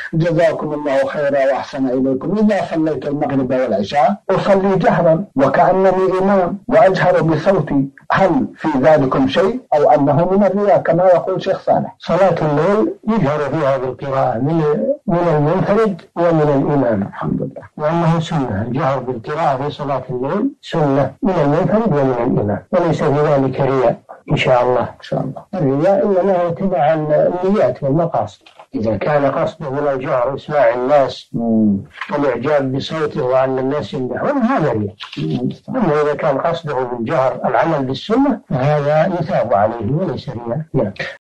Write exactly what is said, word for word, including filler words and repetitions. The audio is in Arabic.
جزاكم الله خيرا وأحسن إليكم. إذا صليت المغرب والعشاء أصلي جهرا وكأنني إمام وأجهر بصوتي، هل في ذلكم شيء أو أنه من الرياء كما يقول شيخ صالح؟ صلاة الليل يجهر فيها بالقراءة من من المنفرد ومن الإمام الحمد لله، وأنه سنة الجهر بالقراءة في صلاة الليل، سنة من المنفرد ومن الإمام، وليس في ذلك رياء إن شاء الله. إن شاء الله الرياء إنما يتبع النيات والمقاصد. إذا كان قصده من الجهر إسماع الناس والإعجاب بصوته وأن الناس يمدحون هذا رياء. أما إذا كان قصده من جهر العمل بالسنة فهذا يثاب عليه وليس رياء.